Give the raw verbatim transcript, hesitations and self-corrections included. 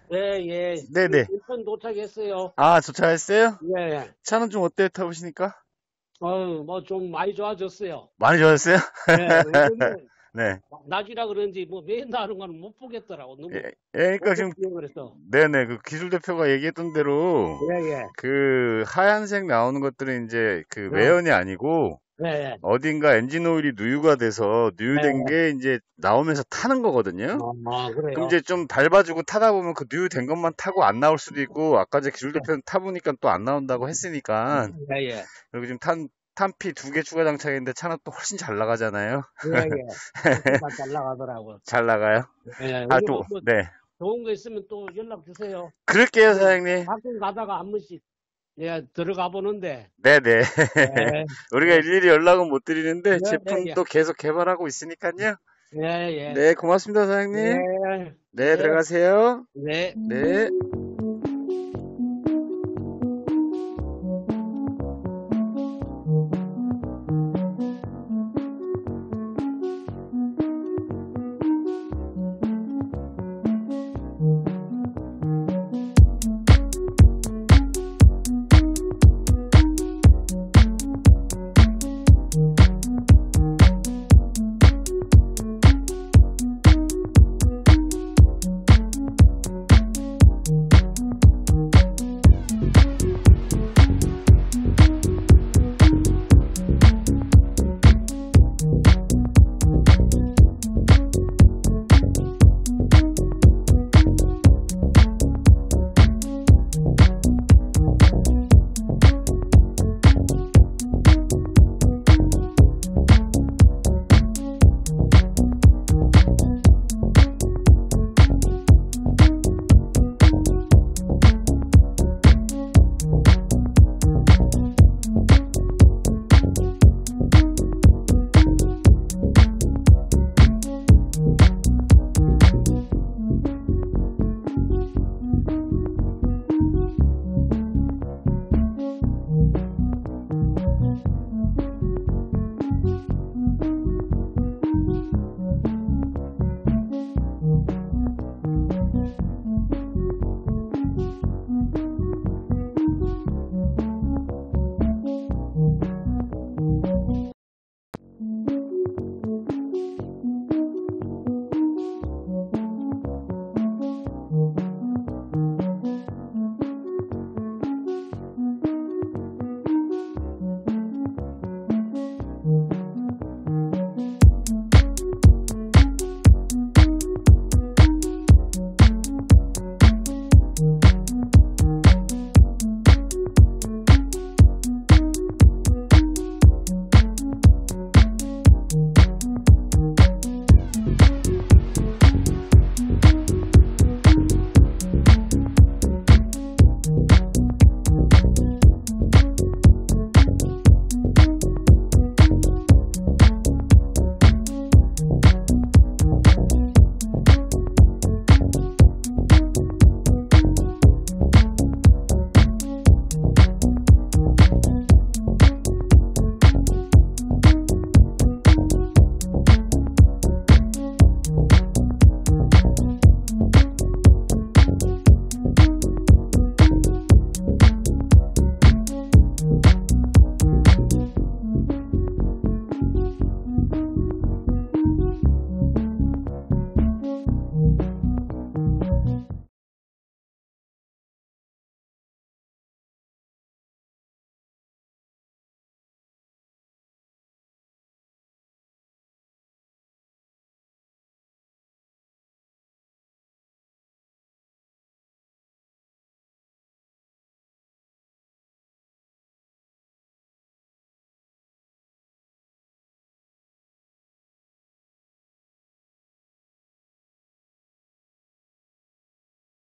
네, 예. 네네. 인천 도착했어요. 아, 도착했어요? 예. 차는 좀 어때요? 타보시니까? 어, 뭐 좀 많이 좋아졌어요. 많이 좋았어요? 예, 요즘에 네. 낮이라 그런지 뭐 맨날 하는 거는 못 보겠더라고. 예, 너무 예, 그러니까 지금, 못보기요 그래서. 네네, 그 기술 대표가 얘기했던 대로, 예, 예. 그 하얀색 나오는 것들은 이제 그 어, 외연이 아니고, 예, 예. 어딘가 엔진 오일이 누유가 돼서, 예, 누유된 예. 게 이제 나오면서 타는 거거든요? 어, 어, 그럼 그래요. 이제 좀 밟아주고 타다 보면 그 누유된 것만 타고 안 나올 수도 있고, 아까 제 기술 대표는 타보니까 또 안 나온다고 했으니까, 예, 예. 그리고 지금 탄, 탄피 두 개 추가 장착했는데 차는 또 훨씬 잘 나가잖아요? 예, 예. 훨씬 다 잘 나가더라고. 잘 나가요? 예, 아, 우리 또, 뭐, 뭐 네. 좋은 거 있으면 또 연락 주세요. 그럴게요, 우리 사장님. 가끔 가다가 한 번씩 예, 들어가 보는데. 네네. 예, 우리가 예, 일일이 연락은 못 드리는데, 예, 예, 제품 예. 또 계속 개발하고 있으니까요. 예, 예. 네, 고맙습니다, 사장님. 예, 네, 예, 들어가세요. 네. 네.